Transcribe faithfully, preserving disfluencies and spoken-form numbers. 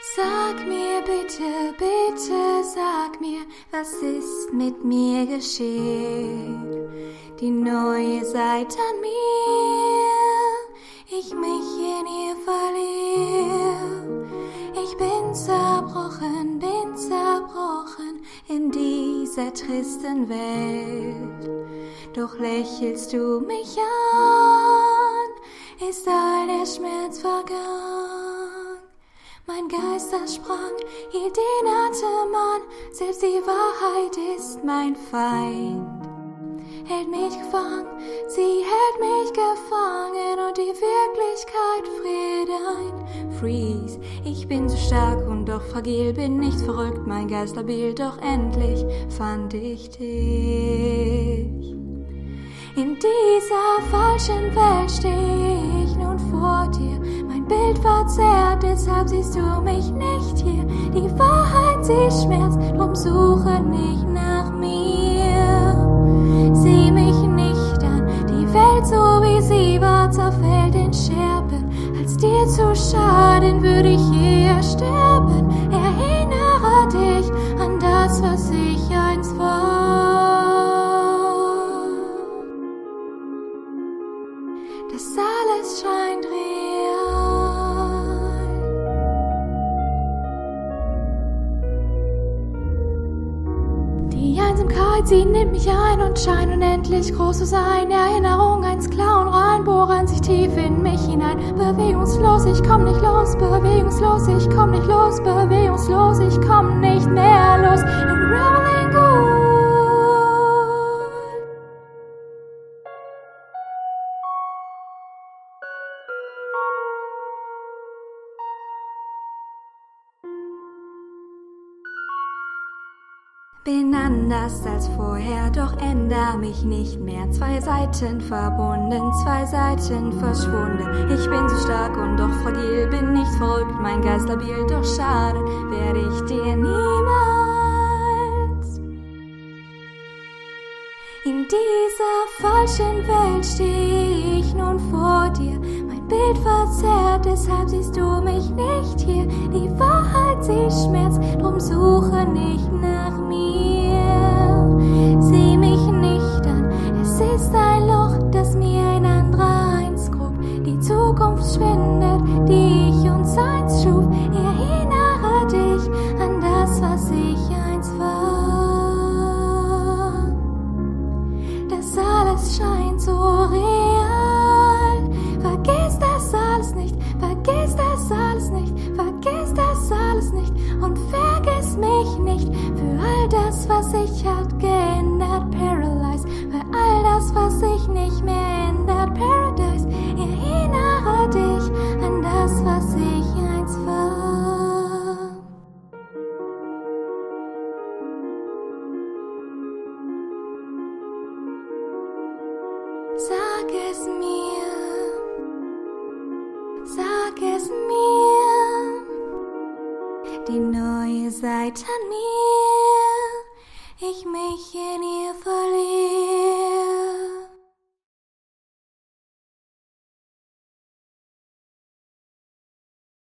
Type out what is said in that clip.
Sag mir bitte, bitte sag mir, was ist mit mir geschehen? Die neue Seite an mir, ich mich in ihr verliere. Ich bin zerbrochen, bin zerbrochen in dieser tristen Welt. Doch lächelst du mich an, ist all der Schmerz vergangen. Mein Geist ersprang, hielt den Atem an, selbst die Wahrheit ist mein Feind. Hält mich gefangen, sie hält mich gefangen und die Wirklichkeit friert ein. Freeze, ich bin so stark und doch fragil, bin nicht verrückt, mein Geist labil, doch endlich fand ich dich. In dieser falschen Welt steh ich nun vor dir, mein Bild verzerrt, deshalb siehst du mich nicht hier. Die Wahrheit, sie schmerzt, drum suche nicht nach mir. Sieh mich nicht an, die Welt so wie sie war, zerfällt in Scherben. Als dir zu schaden, würde ich eher sterben. Erinnere dich an das, was ich einst war. Das alles scheint real. Die Einsamkeit, sie nimmt mich ein und scheint unendlich groß zu sein. Erinnerung, eins Klauen rein, bohren sich tief in mich hinein. Bewegungslos, ich komm nicht los, bewegungslos, ich komm nicht los, bewegungslos, ich komm nicht mehr los. Unraveling Ghoul. Bin anders als vorher, doch änder mich nicht mehr. Zwei Seiten verbunden, zwei Seiten verschwunden. Ich bin so stark und doch fragil, bin nicht verrückt, mein Geist labil, doch schade werde ich dir niemals. In dieser falschen Welt steh ich nun vor dir, mein Bild verzerrt, deshalb siehst du mich nicht hier. Die Wahrheit, sie schmerzt, drum suche nicht nach mir. Sieh mich nicht an, es ist ein Loch, das mir ein anderer eins grub. Die Zukunft schwindet, die ich uns eins schuf. Erinnere dich an das, was ich einst war. Das alles scheint so real. Vergiss das alles nicht, vergiss das alles nicht, vergiss das alles nicht und vergiss mich nicht für all das, was sich hat geändert. Paralyzed, für all das, was sich nicht mehr ändert. Paradise, erinnere dich an das, was ich einst war. Sag es mir, sag es mir, die neue Seite an mir, ich mich in ihr verliere.